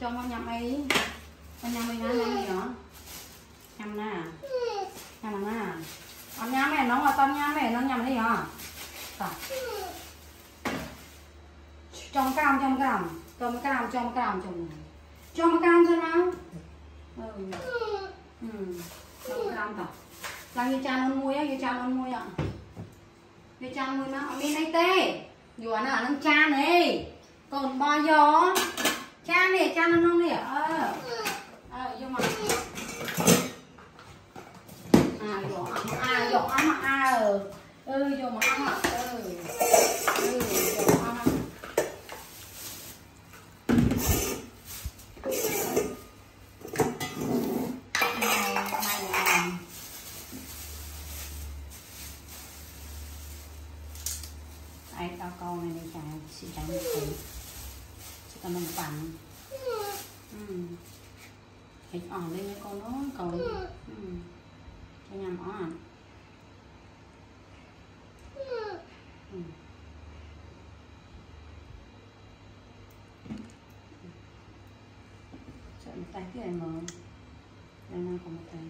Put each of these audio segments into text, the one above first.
cho con nhầm ấy. Con nhầm ấy nhầm gì đó. Nhầm nè. Nhầm nè. Con nhầm mẹ nó là con nhầm mẹ nó nhầm đi hả? Rồi. Trong cam thôi nào. Trong cam thôi. Đang như chan non muối á, ạ. Như chan muối mà, bên đây tê. Dù nó đang chan này. Còn bao giờ chan này, chan non này ạ. Nhưng mà vô ăn mà vô mà ăn ạ. Vô ăn. Đấy, tao con này đi chả xin trắng một tí. Chỉ cần nồng bằng. Thịt ỏn lên với con nó còn cho nhằm ỏn. Sợ một tay cái này mở. Đây nào còn một tay.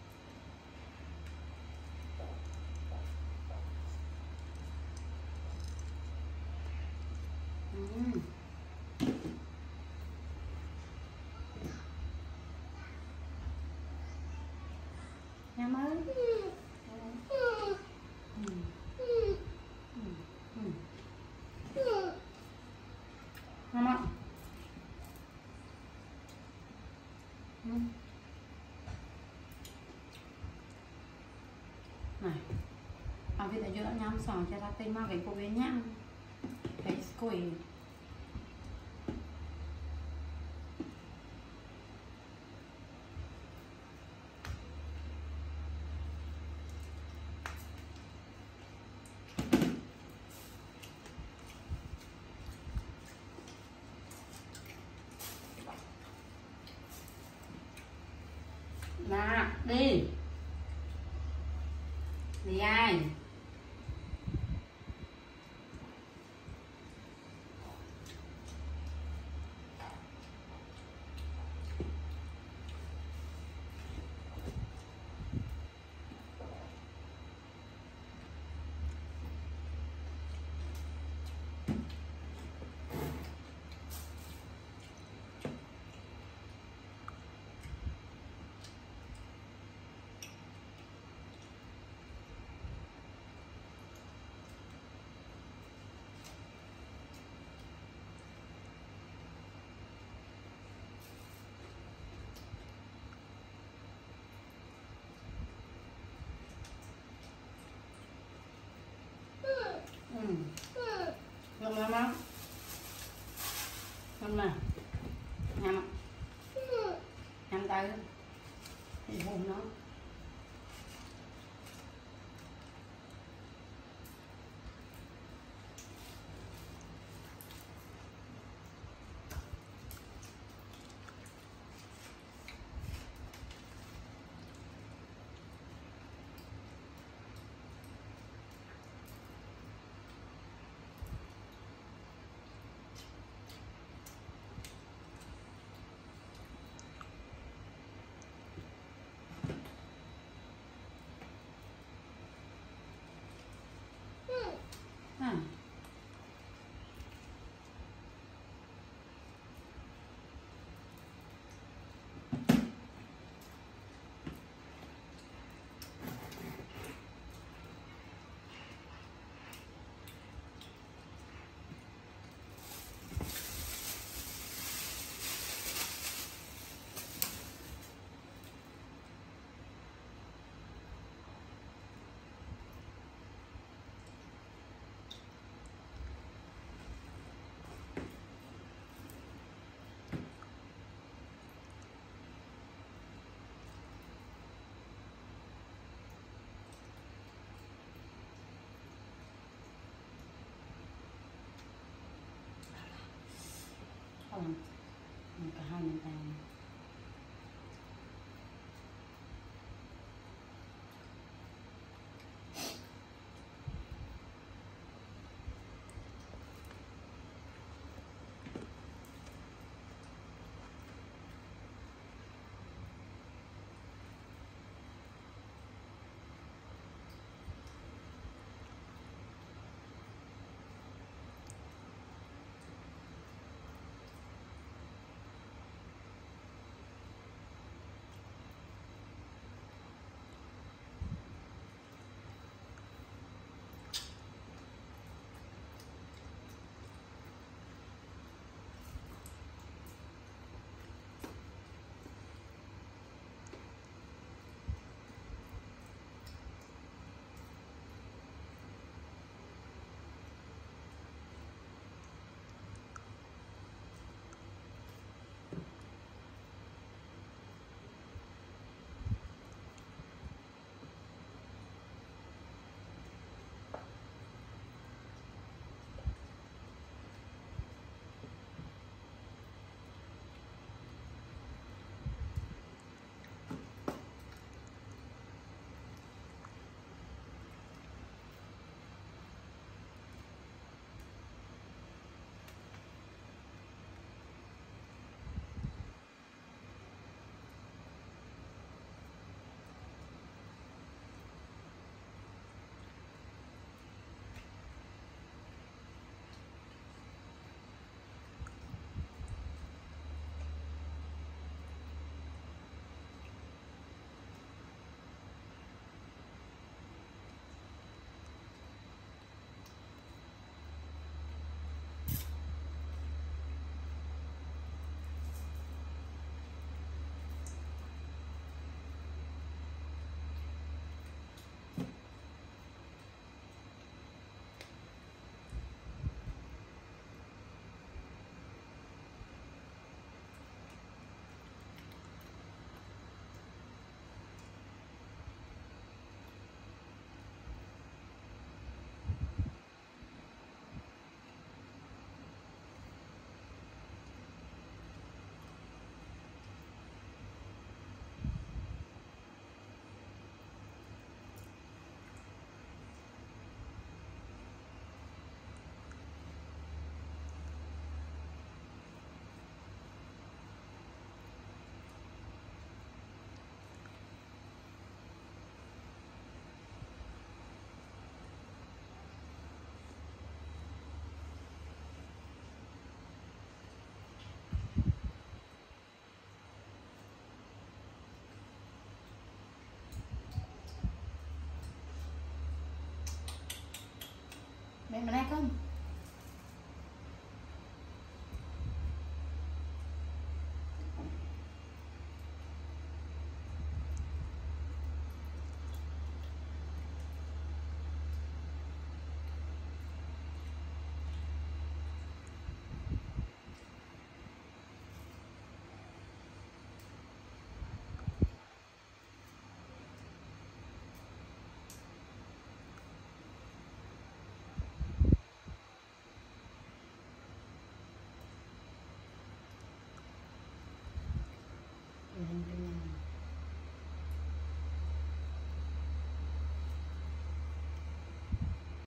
Nhắm ơi. Nhắm ạ. Này. Bây giờ giữa nhắm sòng cho ta tên mà cái cô bé nhãn. Cái quỷ. Nè, đi. Đi ai? Ngâm lắm. Ngâm nè. Nhâm. Nhâm tay đó. Thì hôn nó. Cả hai miền tay. Đây mà này không?